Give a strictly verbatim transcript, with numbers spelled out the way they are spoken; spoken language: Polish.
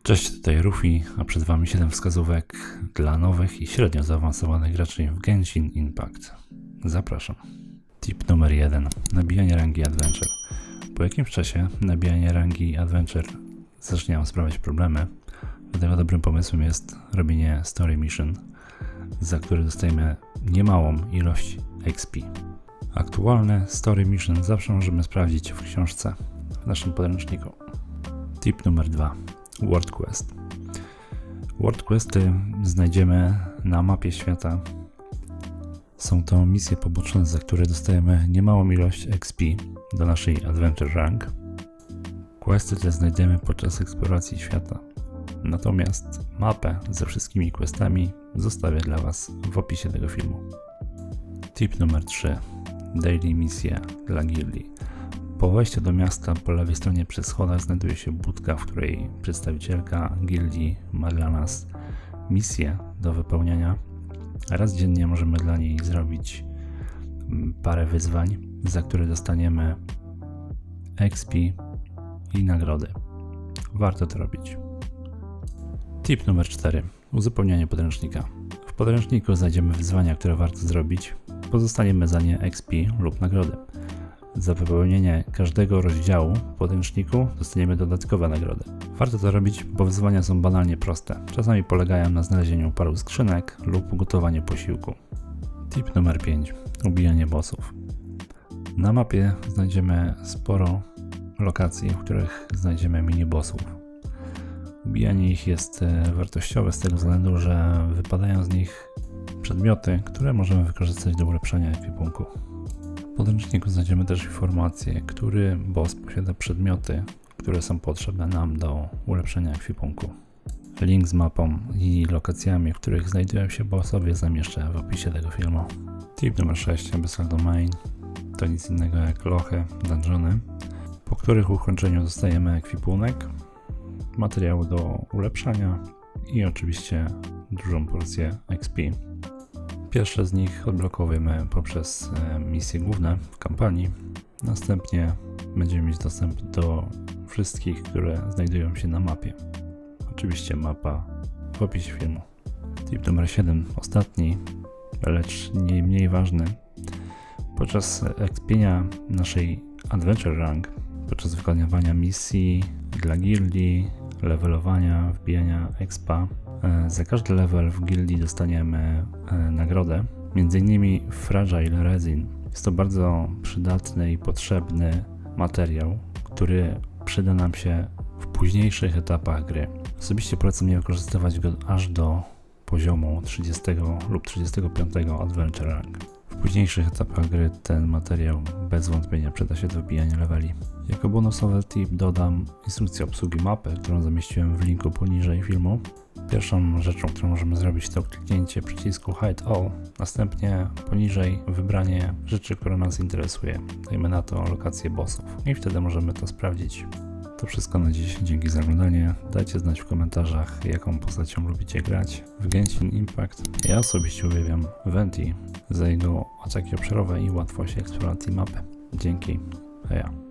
Cześć, tutaj Rufi, a przed Wami siedem wskazówek dla nowych i średnio zaawansowanych graczy w Genshin Impact. Zapraszam. Tip numer jeden. Nabijanie rangi Adventure. Po jakimś czasie nabijanie rangi Adventure zacznie nam sprawiać problemy. Dlatego dobrym pomysłem jest robienie Story Mission, za które dostajemy niemałą ilość X P. Aktualne Story Mission zawsze możemy sprawdzić w książce w naszym podręczniku. Tip numer dwa. World Quest. World Questy znajdziemy na mapie świata. Są to misje poboczne, za które dostajemy niemałą ilość X P do naszej Adventure Rank. Questy te znajdziemy podczas eksploracji świata. Natomiast mapę ze wszystkimi questami zostawię dla Was w opisie tego filmu. Tip numer trzy. Daily misje dla gildii. Po wejściu do miasta po lewej stronie przy schodach znajduje się budka, w której przedstawicielka gildii ma dla nas misję do wypełniania. Raz dziennie możemy dla niej zrobić parę wyzwań, za które dostaniemy X P i nagrody. Warto to robić. Tip numer cztery. Uzupełnianie podręcznika. W podręczniku znajdziemy wyzwania, które warto zrobić. Pozostaniemy za nie X P lub nagrody. Za wypełnienie każdego rozdziału w podręczniku dostaniemy dodatkowe nagrody. Warto to robić, bo wyzwania są banalnie proste. Czasami polegają na znalezieniu paru skrzynek lub ugotowaniu posiłku. Tip numer pięć. Ubijanie bossów. Na mapie znajdziemy sporo lokacji, w których znajdziemy mini-bossów. Ubijanie ich jest wartościowe z tego względu, że wypadają z nich przedmioty, które możemy wykorzystać do ulepszenia ekwipunku. W podręczniku znajdziemy też informację, który boss posiada przedmioty, które są potrzebne nam do ulepszenia ekwipunku. Link z mapą i lokacjami, w których znajdują się bossowie, zamieszczę w opisie tego filmu. Tip numer sześć. Abyssal Domain to nic innego jak lochy, dungeony, po których ukończeniu dostajemy ekwipunek, materiały do ulepszania i oczywiście dużą porcję X P. Pierwsze z nich odblokowujemy poprzez misje główne w kampanii. Następnie będziemy mieć dostęp do wszystkich, które znajdują się na mapie. Oczywiście mapa w opisie filmu. Tip numer siedem. Ostatni, lecz nie mniej ważny. Podczas ekspienia naszej Adventure Rank, podczas wykonywania misji dla gildii, levelowania, wbijania expa, za każdy level w gildii dostaniemy nagrodę, między innymi Fragile Resin. Jest to bardzo przydatny i potrzebny materiał, który przyda nam się w późniejszych etapach gry. Osobiście polecam nie wykorzystywać go aż do poziomu trzydziestego lub trzydziestego piątego Adventure Rank. W późniejszych etapach gry ten materiał bez wątpienia przyda się do wbijania leveli. Jako bonusowy tip dodam instrukcję obsługi mapy, którą zamieściłem w linku poniżej filmu. Pierwszą rzeczą, którą możemy zrobić, to kliknięcie przycisku Hide All, następnie poniżej wybranie rzeczy, które nas interesuje, dajmy na to lokację bossów i wtedy możemy to sprawdzić. To wszystko na dziś, dzięki za oglądanie. Dajcie znać w komentarzach, jaką postacią lubicie grać w Genshin Impact. Ja osobiście uwielbiam Venti za jego ataki obszarowe i łatwość eksploracji mapy. Dzięki, heja.